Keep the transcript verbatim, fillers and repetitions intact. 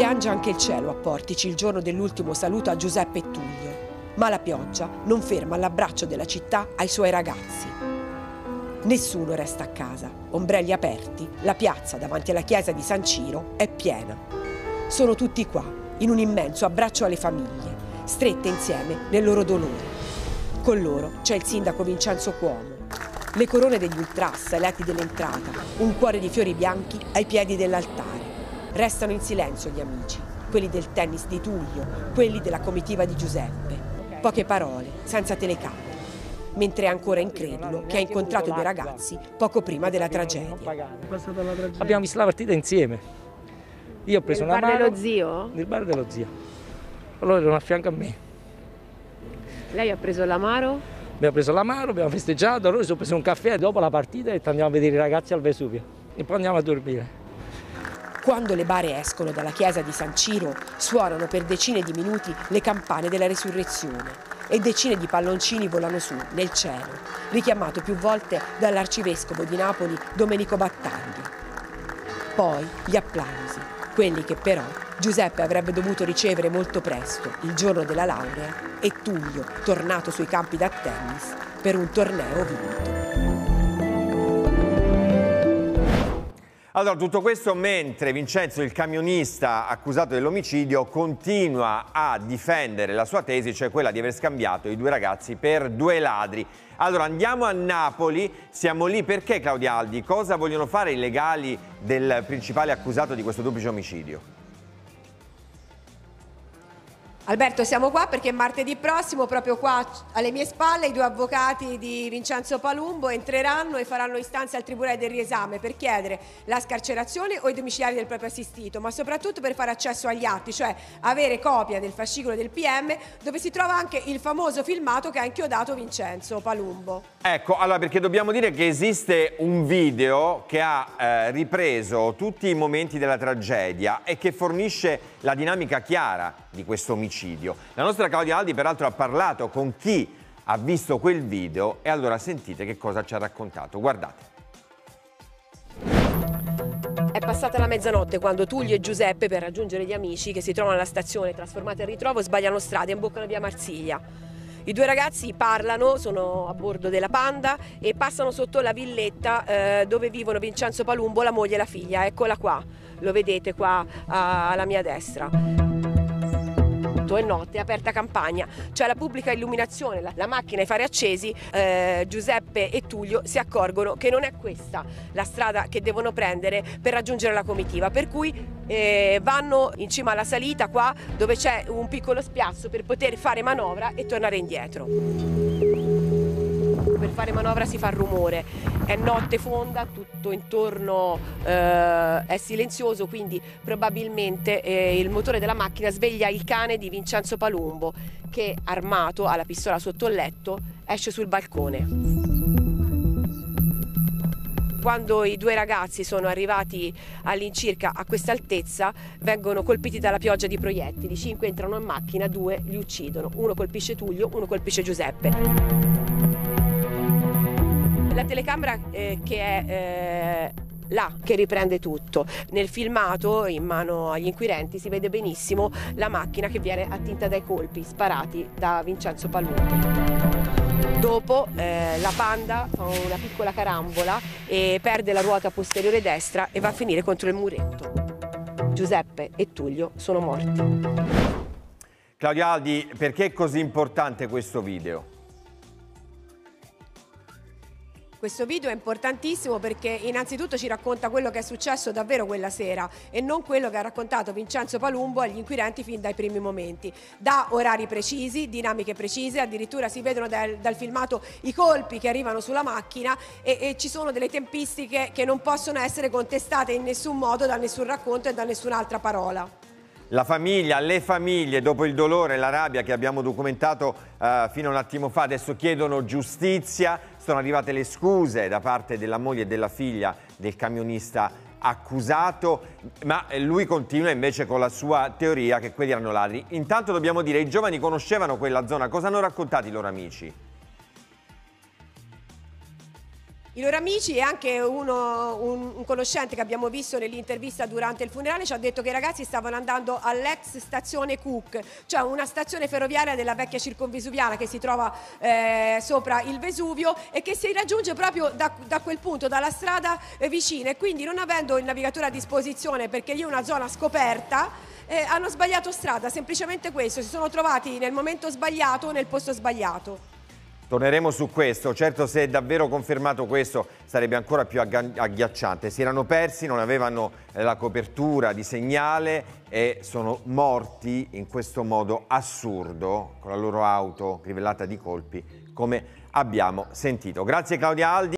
Piange anche il cielo a Portici il giorno dell'ultimo saluto a Giuseppe e Tullio, ma la pioggia non ferma l'abbraccio della città ai suoi ragazzi. Nessuno resta a casa, ombrelli aperti, la piazza davanti alla chiesa di San Ciro è piena. Sono tutti qua, in un immenso abbraccio alle famiglie, strette insieme nel loro dolore. Con loro c'è il sindaco Vincenzo Cuomo. Le corone degli ultras ai lati dell'entrata, un cuore di fiori bianchi ai piedi dell'altare. Restano in silenzio gli amici, quelli del tennis di Tullio, quelli della comitiva di Giuseppe. Poche parole, senza telecamere, mentre è ancora incredulo che ha incontrato i due ragazzi poco prima della tragedia. Abbiamo visto la partita insieme. Io ho preso una mano. Nel bar dello zio? Nel bar dello zio. Loro erano a fianco a me. Lei ha preso l'amaro? Abbiamo preso l'amaro, abbiamo festeggiato, loro si sono preso un caffè dopo la partita e andiamo a vedere i ragazzi al Vesuvio. E poi andiamo a dormire. Quando le bare escono dalla chiesa di San Ciro, suonano per decine di minuti le campane della resurrezione e decine di palloncini volano su, nel cielo, richiamato più volte dall'arcivescovo di Napoli Domenico Battaglia. Poi gli applausi, quelli che però Giuseppe avrebbe dovuto ricevere molto presto, il giorno della laurea, e Tullio, tornato sui campi da tennis per un torneo vinto. Allora, tutto questo mentre Vincenzo, il camionista accusato dell'omicidio, continua a difendere la sua tesi, cioè quella di aver scambiato i due ragazzi per due ladri. Allora, andiamo a Napoli, siamo lì perché, Claudia Aldi, cosa vogliono fare i legali del principale accusato di questo duplice omicidio? Alberto, siamo qua perché martedì prossimo, proprio qua alle mie spalle, i due avvocati di Vincenzo Palumbo entreranno e faranno istanza al Tribunale del riesame per chiedere la scarcerazione o i domiciliari del proprio assistito, ma soprattutto per fare accesso agli atti, cioè avere copia del fascicolo del P M dove si trova anche il famoso filmato che ha inchiodato Vincenzo Palumbo. Ecco, allora, perché dobbiamo dire che esiste un video che ha eh, ripreso tutti i momenti della tragedia e che fornisce la dinamica chiara di questo omicidio. La nostra Claudia Aldi peraltro ha parlato con chi ha visto quel video e allora sentite che cosa ci ha raccontato. Guardate. È passata la mezzanotte quando Tullio e Giuseppe, per raggiungere gli amici che si trovano alla stazione trasformata in ritrovo, sbagliano strada e imboccano via Marsiglia. I due ragazzi parlano, sono a bordo della Panda e passano sotto la villetta eh, dove vivono Vincenzo Palumbo, la moglie e la figlia. Eccola qua, lo vedete qua alla mia destra. È notte, aperta campagna, c'è la pubblica illuminazione, la, la macchina e i fari accesi. eh, Giuseppe e Tullio si accorgono che non è questa la strada che devono prendere per raggiungere la comitiva, per cui eh, vanno in cima alla salita qua dove c'è un piccolo spiazzo per poter fare manovra e tornare indietro. Per fare manovra si fa rumore, è notte fonda, tutto intorno eh, è silenzioso, quindi probabilmente eh, il motore della macchina sveglia il cane di Vincenzo Palumbo che, armato, ha la pistola sotto il letto, esce sul balcone. Quando i due ragazzi sono arrivati all'incirca a questa altezza, vengono colpiti dalla pioggia di proiettili. Cinque entrano in macchina, due li uccidono. Uno colpisce Tullio, uno colpisce Giuseppe. La telecamera eh, che è eh, là, che riprende tutto. Nel filmato, in mano agli inquirenti, si vede benissimo la macchina che viene attinta dai colpi sparati da Vincenzo Palumbo. Dopo eh, la Panda fa una piccola carambola e perde la ruota posteriore destra e va a finire contro il muretto. Giuseppe e Tullio sono morti. Claudia Aldi, perché è così importante questo video? Questo video è importantissimo perché innanzitutto ci racconta quello che è successo davvero quella sera e non quello che ha raccontato Vincenzo Palumbo agli inquirenti fin dai primi momenti. Da orari precisi, dinamiche precise, addirittura si vedono dal, dal filmato i colpi che arrivano sulla macchina e, e ci sono delle tempistiche che non possono essere contestate in nessun modo da nessun racconto e da nessun'altra parola. La famiglia, le famiglie, dopo il dolore e la rabbia che abbiamo documentato uh, fino a un attimo fa, adesso chiedono giustizia. Sono arrivate le scuse da parte della moglie e della figlia del camionista accusato, ma lui continua invece con la sua teoria che quelli erano ladri. Intanto dobbiamo dire, i giovani conoscevano quella zona, cosa hanno raccontato i loro amici? I loro amici e anche uno, un, un conoscente che abbiamo visto nell'intervista durante il funerale ci ha detto che i ragazzi stavano andando all'ex stazione Cook, cioè una stazione ferroviaria della vecchia circonvesuviana che si trova eh, sopra il Vesuvio e che si raggiunge proprio da, da quel punto, dalla strada eh, vicina, e quindi non avendo il navigatore a disposizione perché lì è una zona scoperta, eh, hanno sbagliato strada, semplicemente questo, si sono trovati nel momento sbagliato, nel posto sbagliato. Torneremo su questo, certo se è davvero confermato questo sarebbe ancora più agghiacciante. Si erano persi, non avevano la copertura di segnale e sono morti in questo modo assurdo, con la loro auto crivellata di colpi, come abbiamo sentito. Grazie Claudia Aldi.